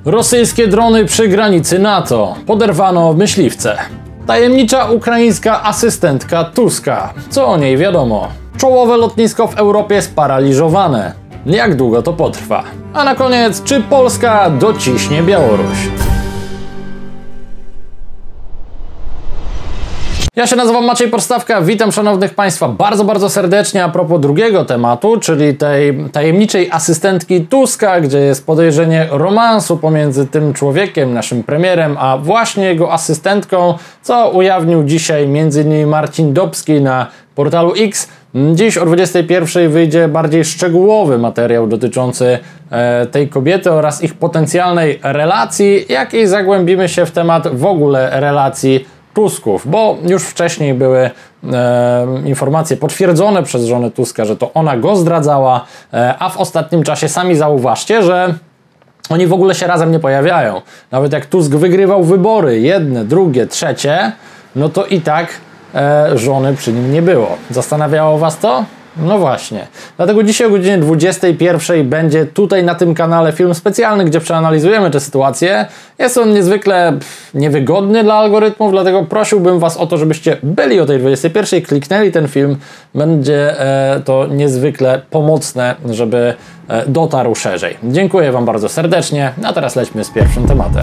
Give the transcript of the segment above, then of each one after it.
Rosyjskie drony przy granicy NATO. Poderwano myśliwce. Tajemnicza ukraińska asystentka Tuska. Co o niej wiadomo? Czołowe lotnisko w Europie sparaliżowane. Jak długo to potrwa? A na koniec, czy Polska dociśnie Białoruś? Ja się nazywam Maciej Podstawka, witam szanownych Państwa bardzo serdecznie a propos drugiego tematu, czyli tej tajemniczej asystentki Tuska, gdzie jest podejrzenie romansu pomiędzy tym człowiekiem, naszym premierem, a właśnie jego asystentką, co ujawnił dzisiaj m.in. Marcin Dobski na portalu X. Dziś o 21:00 wyjdzie bardziej szczegółowy materiał dotyczący tej kobiety oraz ich potencjalnej relacji, jak i zagłębimy się w temat w ogóle relacji Tusków, bo już wcześniej były informacje potwierdzone przez żonę Tuska, że to ona go zdradzała, a w ostatnim czasie sami zauważcie, że oni w ogóle się razem nie pojawiają. Nawet jak Tusk wygrywał wybory, jedne, drugie, trzecie, no to i tak żony przy nim nie było. Zastanawiało Was to? No właśnie. Dlatego dzisiaj o godzinie 21:00 będzie tutaj na tym kanale film specjalny, gdzie przeanalizujemy tę sytuację. Jest on niezwykle niewygodny dla algorytmów, dlatego prosiłbym Was o to, żebyście byli o tej 21:00, kliknęli ten film. Będzie to niezwykle pomocne, żeby dotarł szerzej. Dziękuję Wam bardzo serdecznie, a teraz lećmy z pierwszym tematem.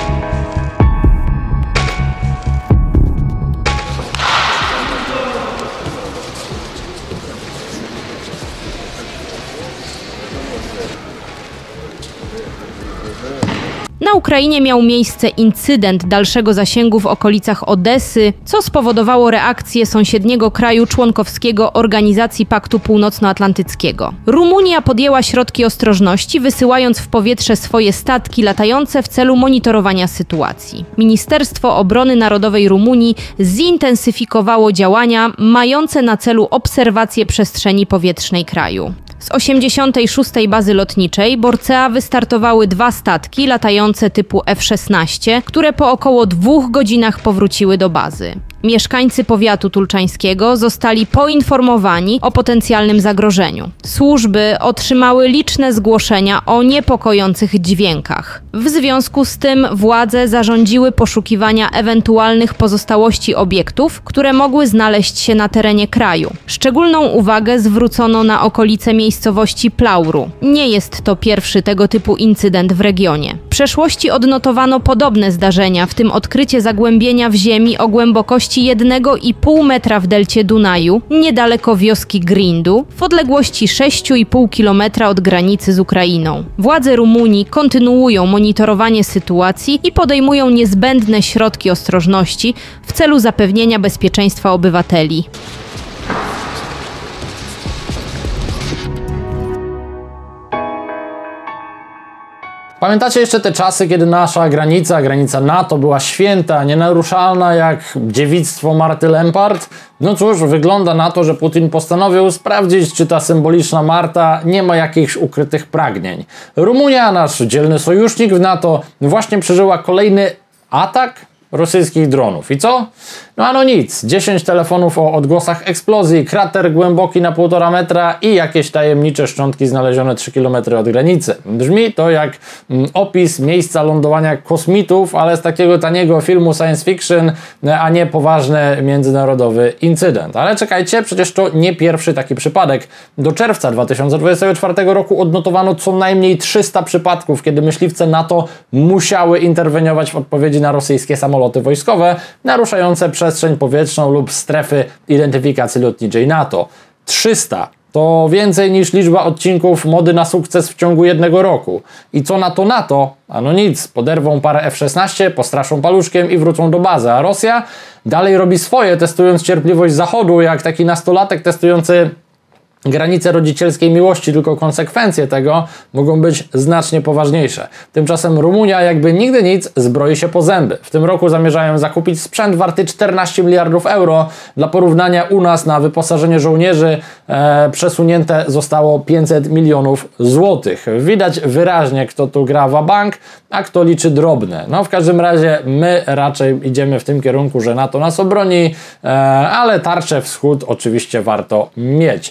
Na Ukrainie miał miejsce incydent dalszego zasięgu w okolicach Odessy, co spowodowało reakcję sąsiedniego kraju członkowskiego Organizacji Paktu Północnoatlantyckiego. Rumunia podjęła środki ostrożności, wysyłając w powietrze swoje statki latające w celu monitorowania sytuacji. Ministerstwo Obrony Narodowej Rumunii zintensyfikowało działania mające na celu obserwację przestrzeni powietrznej kraju. Z 86. bazy lotniczej Borcea wystartowały 2 statki latające typu F-16, które po około 2 godzinach powróciły do bazy. Mieszkańcy powiatu tulczańskiego zostali poinformowani o potencjalnym zagrożeniu. Służby otrzymały liczne zgłoszenia o niepokojących dźwiękach. W związku z tym władze zarządziły poszukiwania ewentualnych pozostałości obiektów, które mogły znaleźć się na terenie kraju. Szczególną uwagę zwrócono na okolice miejscowości Plauru. Nie jest to pierwszy tego typu incydent w regionie. W przeszłości odnotowano podobne zdarzenia, w tym odkrycie zagłębienia w ziemi o głębokości 1,5 metra w delcie Dunaju, niedaleko wioski Grindu, w odległości 6,5 km od granicy z Ukrainą. Władze Rumunii kontynuują monitorowanie sytuacji i podejmują niezbędne środki ostrożności w celu zapewnienia bezpieczeństwa obywateli. Pamiętacie jeszcze te czasy, kiedy nasza granica NATO była święta, nienaruszalna jak dziewictwo Marty Lempart? No cóż, wygląda na to, że Putin postanowił sprawdzić, czy ta symboliczna Marta nie ma jakichś ukrytych pragnień. Rumunia, nasz dzielny sojusznik w NATO, właśnie przeżyła kolejny atak rosyjskich dronów. I co? No nic. 10 telefonów o odgłosach eksplozji, krater głęboki na 1,5 metra i jakieś tajemnicze szczątki znalezione 3 km od granicy. Brzmi to jak opis miejsca lądowania kosmitów, ale z takiego taniego filmu science fiction, a nie poważny międzynarodowy incydent. Ale czekajcie, przecież to nie pierwszy taki przypadek. Do czerwca 2024 roku odnotowano co najmniej 300 przypadków, kiedy myśliwce NATO musiały interweniować w odpowiedzi na rosyjskie samoloty wojskowe naruszające przestrzeń powietrzną lub strefy identyfikacji lotniczej NATO. 300 to więcej niż liczba odcinków Mody na sukces w ciągu 1 roku. I co na to NATO? Ano nic, poderwą parę F-16, postraszą paluszkiem i wrócą do bazy. A Rosja dalej robi swoje, testując cierpliwość Zachodu, jak taki nastolatek testujący granice rodzicielskiej miłości, tylko konsekwencje tego mogą być znacznie poważniejsze. Tymczasem Rumunia, jakby nigdy nic, zbroi się po zęby. W tym roku zamierzają zakupić sprzęt warty 14 miliardów euro. Dla porównania u nas na wyposażenie żołnierzy przesunięte zostało 500 milionów złotych. Widać wyraźnie, kto tu gra wa-bank, a kto liczy drobne. No w każdym razie my raczej idziemy w tym kierunku, że NATO nas obroni, ale tarczę wschód oczywiście warto mieć.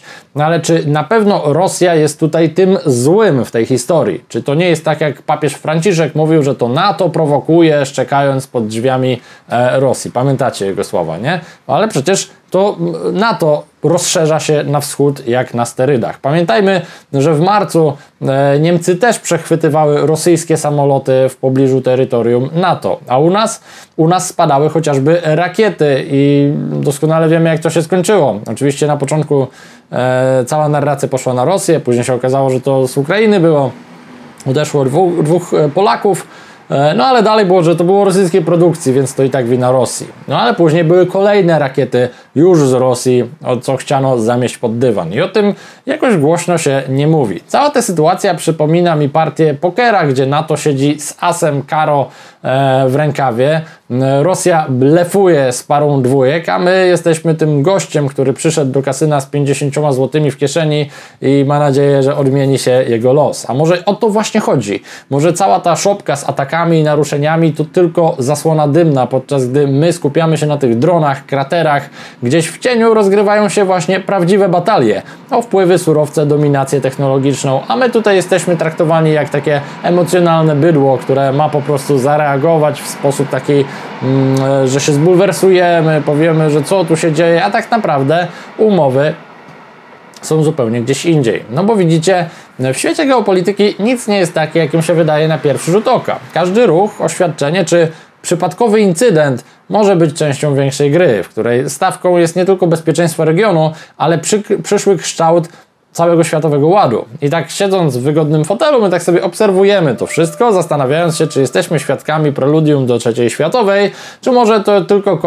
ale czy na pewno Rosja jest tutaj tym złym w tej historii? Czy to nie jest tak, jak papież Franciszek mówił, że to NATO prowokuje, szczekając pod drzwiami Rosji? Pamiętacie jego słowa, nie? Ale przecież to NATO rozszerza się na wschód jak na sterydach. Pamiętajmy, że w marcu Niemcy też przechwytywały rosyjskie samoloty w pobliżu terytorium NATO, a u nas spadały chociażby rakiety i doskonale wiemy, jak to się skończyło. Oczywiście na początku cała narracja poszła na Rosję, później się okazało, że to z Ukrainy było, odeszło dwóch Polaków. No ale dalej było, że to było rosyjskiej produkcji, więc to i tak wina Rosji. No ale później były kolejne rakiety już z Rosji, co chciano zamieść pod dywan. I o tym jakoś głośno się nie mówi. Cała ta sytuacja przypomina mi partię pokera, gdzie NATO siedzi z asem karo w rękawie. Rosja blefuje z parą dwójek, a my jesteśmy tym gościem, który przyszedł do kasyna z 50 złotymi w kieszeni i ma nadzieję, że odmieni się jego los. A może o to właśnie chodzi? Może cała ta szopka z atakami i naruszeniami to tylko zasłona dymna, podczas gdy my skupiamy się na tych dronach, kraterach, gdzieś w cieniu rozgrywają się właśnie prawdziwe batalie o wpływy, surowce, dominację technologiczną, a my tutaj jesteśmy traktowani jak takie emocjonalne bydło, które ma po prostu zareagować w sposób taki, że się zbulwersujemy, powiemy, że co tu się dzieje, a tak naprawdę umowy są zupełnie gdzieś indziej. No bo widzicie, w świecie geopolityki nic nie jest takie, jakim się wydaje na pierwszy rzut oka. Każdy ruch, oświadczenie czy przypadkowy incydent może być częścią większej gry, w której stawką jest nie tylko bezpieczeństwo regionu, ale przyszły kształt całego światowego ładu. I tak siedząc w wygodnym fotelu, my tak sobie obserwujemy to wszystko, zastanawiając się, czy jesteśmy świadkami preludium do III światowej, czy może to tylko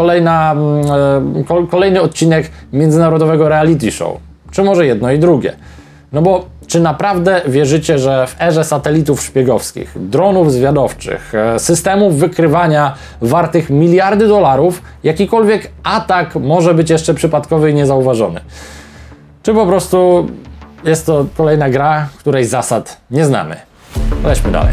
kolejny odcinek międzynarodowego reality show. Czy może jedno i drugie. No bo czy naprawdę wierzycie, że w erze satelitów szpiegowskich, dronów zwiadowczych, systemów wykrywania wartych miliardy dolarów, jakikolwiek atak może być jeszcze przypadkowy i niezauważony? Czy po prostu jest to kolejna gra, której zasad nie znamy? Lećmy dalej.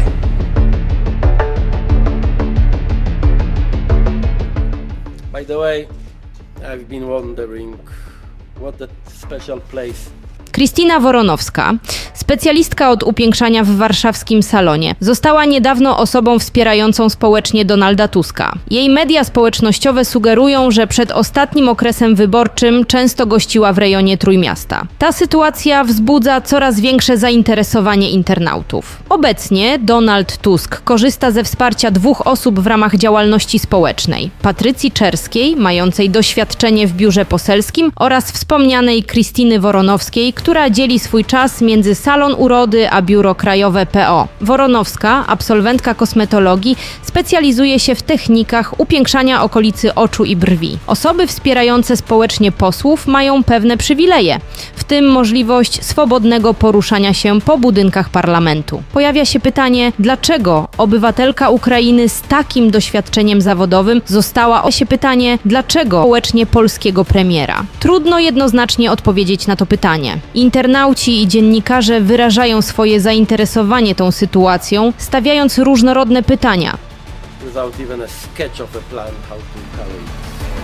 By the way, I've been wondering what that special place. Krystyna Woronowska, specjalistka od upiększania w warszawskim Salonie, została niedawno osobą wspierającą społecznie Donalda Tuska. Jej media społecznościowe sugerują, że przed ostatnim okresem wyborczym często gościła w rejonie Trójmiasta. Ta sytuacja wzbudza coraz większe zainteresowanie internautów. Obecnie Donald Tusk korzysta ze wsparcia dwóch osób w ramach działalności społecznej. Patrycji Czerskiej, mającej doświadczenie w biurze poselskim, oraz wspomnianej Krystyny Woronowskiej, która dzieli swój czas między Salon Urody a Biuro Krajowe PO. Woronowska, absolwentka kosmetologii, specjalizuje się w technikach upiększania okolicy oczu i brwi. Osoby wspierające społecznie posłów mają pewne przywileje, w tym możliwość swobodnego poruszania się po budynkach parlamentu. Pojawia się pytanie, dlaczego obywatelka Ukrainy z takim doświadczeniem zawodowym została dlaczego społecznie polskiego premiera? Trudno jednoznacznie odpowiedzieć na to pytanie. Internauci i dziennikarze wyrażają swoje zainteresowanie tą sytuacją, stawiając różnorodne pytania. Without even a sketch of a plan how to carry it.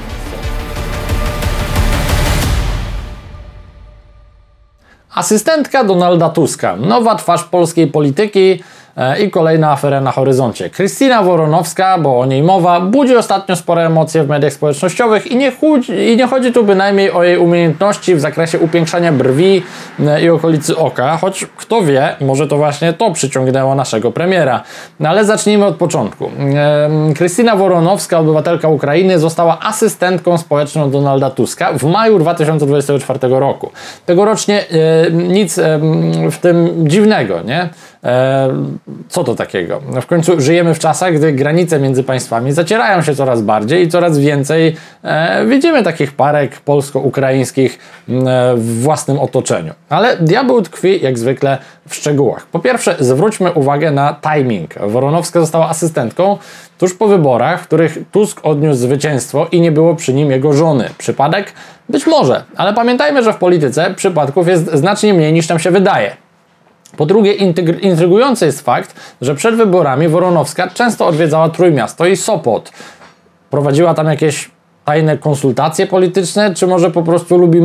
Asystentka Donalda Tuska, nowa twarz polskiej polityki i kolejna afera na horyzoncie. Krystyna Woronowska, bo o niej mowa, budzi ostatnio spore emocje w mediach społecznościowych i nie chodzi tu bynajmniej o jej umiejętności w zakresie upiększania brwi i okolicy oka, choć kto wie, może to właśnie to przyciągnęło naszego premiera. No ale zacznijmy od początku. Krystyna Woronowska, obywatelka Ukrainy, została asystentką społeczną Donalda Tuska w maju 2024 roku. Tegorocznie nic w tym dziwnego, nie? Co to takiego? No w końcu żyjemy w czasach, gdy granice między państwami zacierają się coraz bardziej i coraz więcej widzimy takich parek polsko-ukraińskich w własnym otoczeniu. Ale diabeł tkwi jak zwykle w szczegółach. Po pierwsze, zwróćmy uwagę na timing. Woronowska została asystentką tuż po wyborach, w których Tusk odniósł zwycięstwo i nie było przy nim jego żony. Przypadek? Być może, ale pamiętajmy, że w polityce przypadków jest znacznie mniej niż nam się wydaje. Po drugie, intrygujący jest fakt, że przed wyborami Woronowska często odwiedzała Trójmiasto i Sopot. Prowadziła tam jakieś tajne konsultacje polityczne, czy może po prostu lubi morze?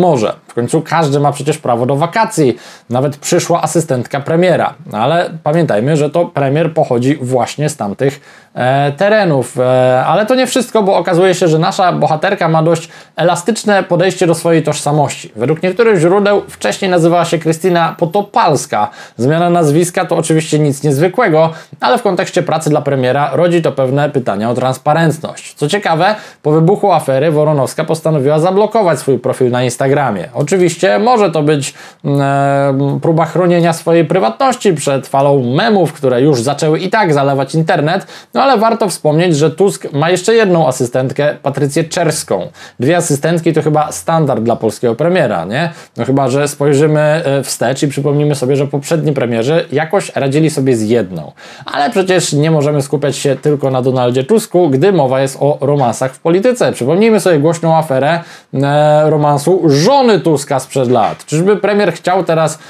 W końcu każdy ma przecież prawo do wakacji, nawet przyszła asystentka premiera. Ale pamiętajmy, że to premier pochodzi właśnie z tamtych terenów. Ale to nie wszystko, bo okazuje się, że nasza bohaterka ma dość elastyczne podejście do swojej tożsamości. Według niektórych źródeł wcześniej nazywała się Krystyna Potopalska. Zmiana nazwiska to oczywiście nic niezwykłego, ale w kontekście pracy dla premiera rodzi to pewne pytania o transparentność. Co ciekawe, po wybuchu afery Woronowska postanowiła zablokować swój profil na Instagramie. Oczywiście może to być próba chronienia swojej prywatności przed falą memów, które już zaczęły i tak zalewać internet, no ale warto wspomnieć, że Tusk ma jeszcze jedną asystentkę, Patrycję Czerską. 2 asystentki to chyba standard dla polskiego premiera, nie? No chyba, że spojrzymy wstecz i przypomnimy sobie, że poprzedni premierzy jakoś radzili sobie z jedną. Ale przecież nie możemy skupiać się tylko na Donaldzie Tusku, gdy mowa jest o romansach w polityce. Przypomnijmy sobie głośną aferę romansu żony Tuska sprzed lat. Czyżby premier chciał teraz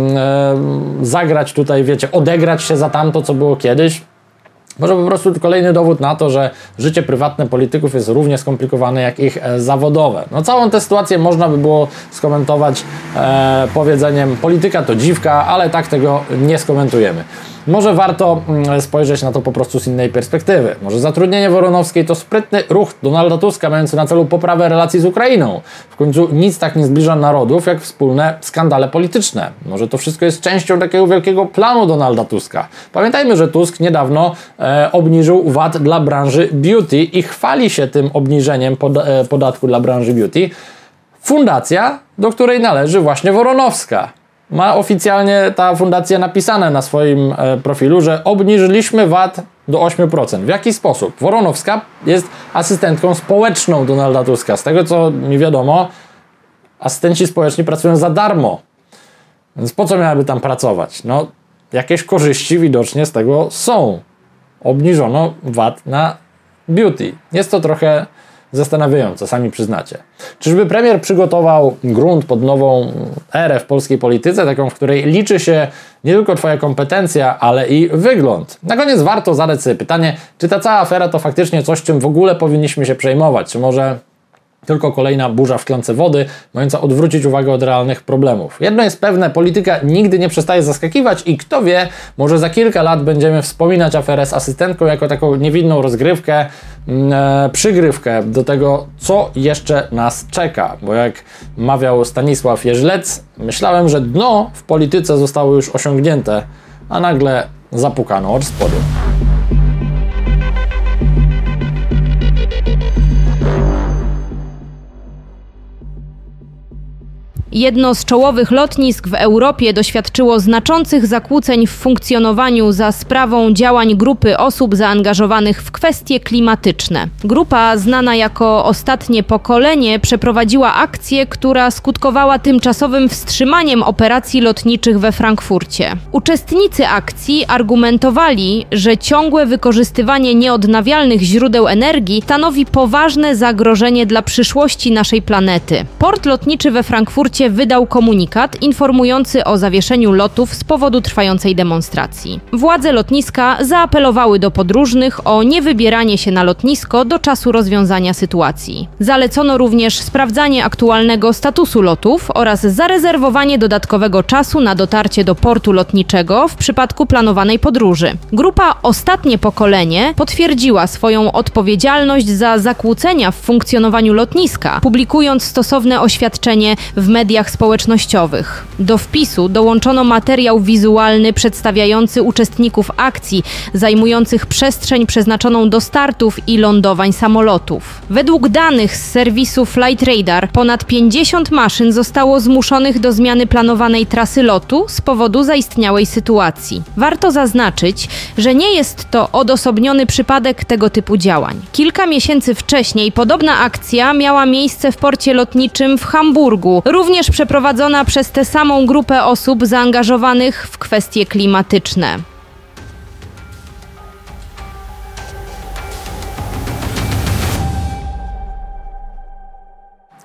zagrać tutaj, wiecie, odegrać się za tamto, co było kiedyś? Może po prostu kolejny dowód na to, że życie prywatne polityków jest równie skomplikowane jak ich zawodowe. No całą tę sytuację można by było skomentować powiedzeniem polityka to dziwka, ale tak tego nie skomentujemy. Może warto spojrzeć na to po prostu z innej perspektywy. Może zatrudnienie Woronowskiej to sprytny ruch Donalda Tuska mający na celu poprawę relacji z Ukrainą. W końcu nic tak nie zbliża narodów jak wspólne skandale polityczne. Może to wszystko jest częścią takiego wielkiego planu Donalda Tuska. Pamiętajmy, że Tusk niedawno obniżył VAT dla branży beauty i chwali się tym obniżeniem podatku dla branży beauty fundacja, do której należy właśnie Woronowska. Ma oficjalnie ta fundacja napisane na swoim profilu, że obniżyliśmy VAT do 8%. W jaki sposób? Woronowska jest asystentką społeczną Donalda Tuska. Z tego co mi wiadomo, asystenci społeczni pracują za darmo. Więc po co miałaby tam pracować? No, jakieś korzyści widocznie z tego są. Obniżono VAT na beauty. Jest to trochę zastanawiające, sami przyznacie. Czyżby premier przygotował grunt pod nową erę w polskiej polityce, taką, w której liczy się nie tylko twoja kompetencja, ale i wygląd? Na koniec warto zadać sobie pytanie, czy ta cała afera to faktycznie coś, czym w ogóle powinniśmy się przejmować? Czy może tylko kolejna burza w szklance wody, mająca odwrócić uwagę od realnych problemów? Jedno jest pewne, polityka nigdy nie przestaje zaskakiwać i kto wie, może za kilka lat będziemy wspominać aferę z asystentką jako taką niewinną rozgrywkę, przygrywkę do tego, co jeszcze nas czeka. Bo jak mawiał Stanisław Jeżlec, myślałem, że dno w polityce zostało już osiągnięte, a nagle zapukano od spodu. Jedno z czołowych lotnisk w Europie doświadczyło znaczących zakłóceń w funkcjonowaniu za sprawą działań grupy osób zaangażowanych w kwestie klimatyczne. Grupa, znana jako Ostatnie Pokolenie, przeprowadziła akcję, która skutkowała tymczasowym wstrzymaniem operacji lotniczych we Frankfurcie. Uczestnicy akcji argumentowali, że ciągłe wykorzystywanie nieodnawialnych źródeł energii stanowi poważne zagrożenie dla przyszłości naszej planety. Port lotniczy we Frankfurcie wydał komunikat informujący o zawieszeniu lotów z powodu trwającej demonstracji. Władze lotniska zaapelowały do podróżnych o niewybieranie się na lotnisko do czasu rozwiązania sytuacji. Zalecono również sprawdzanie aktualnego statusu lotów oraz zarezerwowanie dodatkowego czasu na dotarcie do portu lotniczego w przypadku planowanej podróży. Grupa Ostatnie Pokolenie potwierdziła swoją odpowiedzialność za zakłócenia w funkcjonowaniu lotniska, publikując stosowne oświadczenie w mediach społecznościowych. Do wpisu dołączono materiał wizualny przedstawiający uczestników akcji zajmujących przestrzeń przeznaczoną do startów i lądowań samolotów. Według danych z serwisu Flightradar ponad 50 maszyn zostało zmuszonych do zmiany planowanej trasy lotu z powodu zaistniałej sytuacji. Warto zaznaczyć, że nie jest to odosobniony przypadek tego typu działań. Kilka miesięcy wcześniej podobna akcja miała miejsce w porcie lotniczym w Hamburgu, również przeprowadzona przez tę samą grupę osób zaangażowanych w kwestie klimatyczne.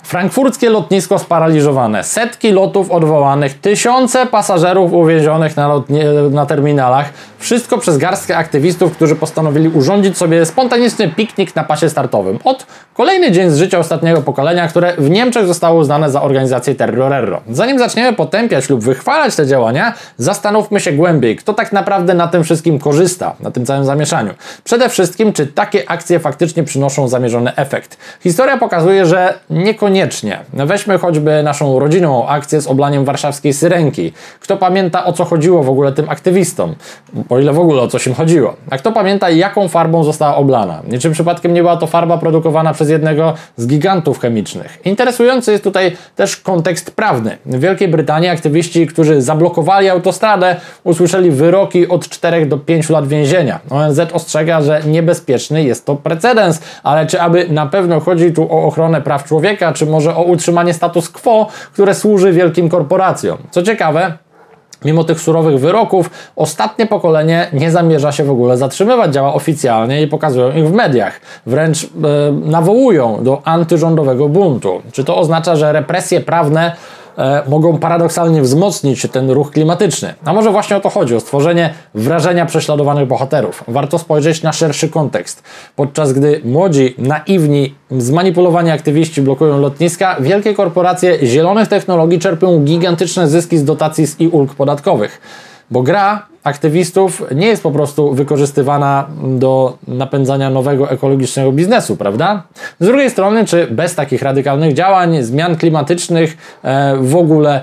Frankfurckie lotnisko sparaliżowane, setki lotów odwołanych, tysiące pasażerów uwięzionych na terminalach. Wszystko przez garstkę aktywistów, którzy postanowili urządzić sobie spontaniczny piknik na pasie startowym. Kolejny dzień z życia ostatniego pokolenia, które w Niemczech zostało uznane za organizację terrorerro. Zanim zaczniemy potępiać lub wychwalać te działania, zastanówmy się głębiej, kto tak naprawdę na tym wszystkim korzysta, na tym całym zamieszaniu. Przede wszystkim, czy takie akcje faktycznie przynoszą zamierzony efekt. Historia pokazuje, że niekoniecznie. Weźmy choćby naszą rodzinną akcję z oblaniem warszawskiej Syrenki. Kto pamięta, o co chodziło w ogóle tym aktywistom? O ile w ogóle o coś im chodziło. A kto pamięta, jaką farbą została oblana? Niczym przypadkiem nie była to farba produkowana przez jednego z gigantów chemicznych. Interesujący jest tutaj też kontekst prawny. W Wielkiej Brytanii aktywiści, którzy zablokowali autostradę, usłyszeli wyroki od 4 do 5 lat więzienia. ONZ ostrzega, że niebezpieczny jest to precedens, ale czy aby na pewno chodzi tu o ochronę praw człowieka, czy może o utrzymanie status quo, które służy wielkim korporacjom? Co ciekawe, mimo tych surowych wyroków, ostatnie pokolenie nie zamierza się w ogóle zatrzymywać, działa oficjalnie i pokazują ich w mediach. Wręcz nawołują do antyrządowego buntu. Czy to oznacza, że represje prawne mogą paradoksalnie wzmocnić ten ruch klimatyczny? A może właśnie o to chodzi, o stworzenie wrażenia prześladowanych bohaterów. Warto spojrzeć na szerszy kontekst. Podczas gdy młodzi, naiwni, zmanipulowani aktywiści blokują lotniska, wielkie korporacje zielonych technologii czerpią gigantyczne zyski z dotacji i ulg podatkowych. Bo gra aktywistów nie jest po prostu wykorzystywana do napędzania nowego ekologicznego biznesu, prawda? Z drugiej strony, czy bez takich radykalnych działań, zmian klimatycznych w ogóle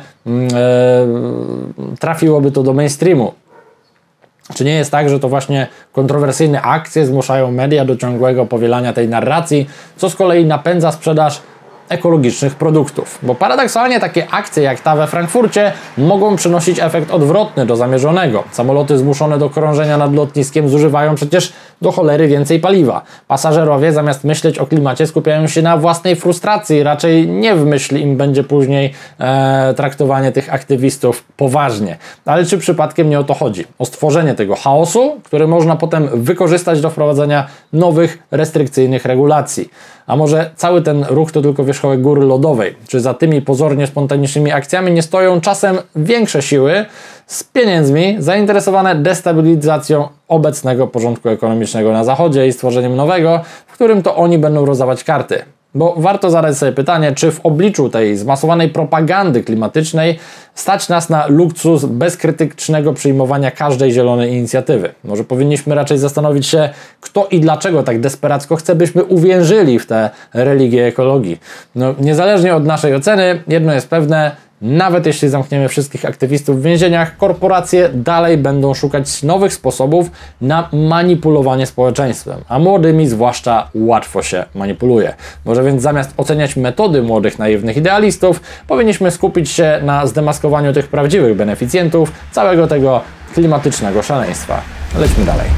trafiłoby to do mainstreamu? Czy nie jest tak, że to właśnie kontrowersyjne akcje zmuszają media do ciągłego powielania tej narracji, co z kolei napędza sprzedaż ekologicznych produktów? Bo paradoksalnie takie akcje jak ta we Frankfurcie mogą przynosić efekt odwrotny do zamierzonego. Samoloty zmuszone do krążenia nad lotniskiem zużywają przecież do cholery więcej paliwa. Pasażerowie zamiast myśleć o klimacie skupiają się na własnej frustracji. Raczej nie w myśli im będzie później traktowanie tych aktywistów poważnie. Ale czy przypadkiem nie o to chodzi? O stworzenie tego chaosu, który można potem wykorzystać do wprowadzenia nowych, restrykcyjnych regulacji. A może cały ten ruch to tylko wierzchołek góry lodowej? Czy za tymi pozornie spontanicznymi akcjami nie stoją czasem większe siły z pieniędzmi zainteresowane destabilizacją obecnego porządku ekonomicznego na Zachodzie i stworzeniem nowego, w którym to oni będą rozdawać karty? Bo warto zadać sobie pytanie, czy w obliczu tej zmasowanej propagandy klimatycznej stać nas na luksus bezkrytycznego przyjmowania każdej zielonej inicjatywy. Może powinniśmy raczej zastanowić się, kto i dlaczego tak desperacko chce, byśmy uwierzyli w tę religię ekologii. Niezależnie od naszej oceny, jedno jest pewne: nawet jeśli zamkniemy wszystkich aktywistów w więzieniach, korporacje dalej będą szukać nowych sposobów na manipulowanie społeczeństwem, a młodymi zwłaszcza łatwo się manipuluje. Może więc zamiast oceniać metody młodych, naiwnych idealistów, powinniśmy skupić się na zdemaskowaniu tych prawdziwych beneficjentów całego tego klimatycznego szaleństwa. Lećmy dalej.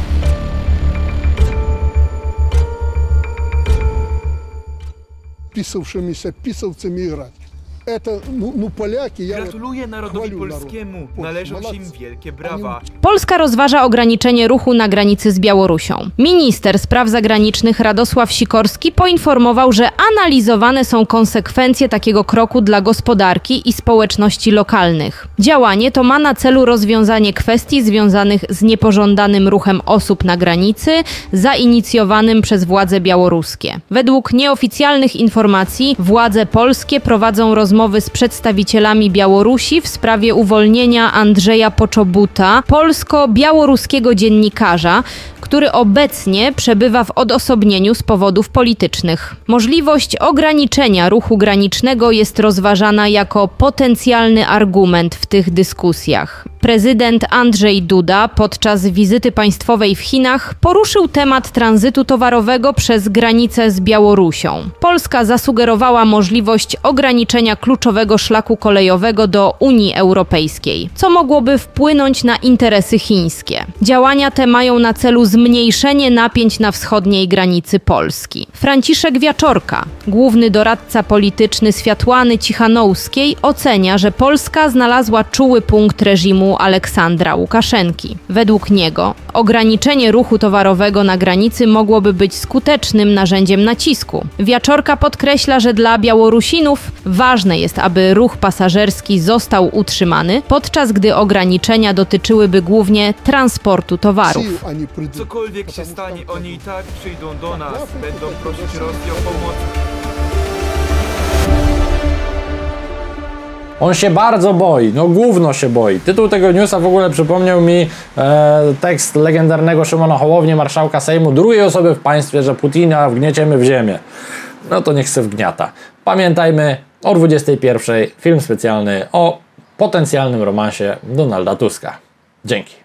Pisowszymi pisowcami grać. Gratuluję narodowi polskiemu, należą się im wielkie brawa. Polska rozważa ograniczenie ruchu na granicy z Białorusią. Minister spraw zagranicznych Radosław Sikorski poinformował, że analizowane są konsekwencje takiego kroku dla gospodarki i społeczności lokalnych. Działanie to ma na celu rozwiązanie kwestii związanych z niepożądanym ruchem osób na granicy, zainicjowanym przez władze białoruskie. Według nieoficjalnych informacji władze polskie prowadzą rozmowy z przedstawicielami Białorusi w sprawie uwolnienia Andrzeja Poczobuta, polsko-białoruskiego dziennikarza, który obecnie przebywa w odosobnieniu z powodów politycznych. Możliwość ograniczenia ruchu granicznego jest rozważana jako potencjalny argument w tych dyskusjach. Prezydent Andrzej Duda podczas wizyty państwowej w Chinach poruszył temat tranzytu towarowego przez granicę z Białorusią. Polska zasugerowała możliwość ograniczenia kluczowego szlaku kolejowego do Unii Europejskiej, co mogłoby wpłynąć na interesy chińskie. Działania te mają na celu zmniejszenie napięć na wschodniej granicy Polski. Franciszek Wieczorka, główny doradca polityczny Swiatłany Cichanouskiej, ocenia, że Polska znalazła czuły punkt reżimu Aleksandra Łukaszenki. Według niego ograniczenie ruchu towarowego na granicy mogłoby być skutecznym narzędziem nacisku. Wieczorka podkreśla, że dla Białorusinów ważne jest, aby ruch pasażerski został utrzymany, podczas gdy ograniczenia dotyczyłyby głównie transportu towarów. Cokolwiek się stanie, oni i tak przyjdą do nas, będą prosić Rosję o pomoc. On się bardzo boi, no gówno się boi. Tytuł tego newsa w ogóle przypomniał mi tekst legendarnego Szymona Hołowni, marszałka Sejmu, drugiej osoby w państwie, że Putina wgnieciemy w ziemię. No to niech se wgniata. Pamiętajmy, o 21:00 film specjalny o potencjalnym romansie Donalda Tuska. Dzięki.